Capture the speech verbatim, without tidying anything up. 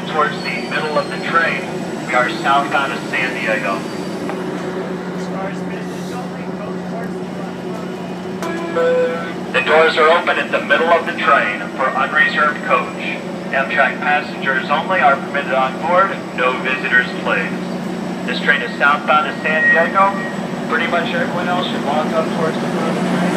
towards the middle of the train. We are southbound of San Diego. The doors are open at the middle of the train for unreserved coach. Amtrak passengers only are permitted on board, no visitors please. This train is southbound to San Diego. Pretty much everyone else should walk up towards the front of the train.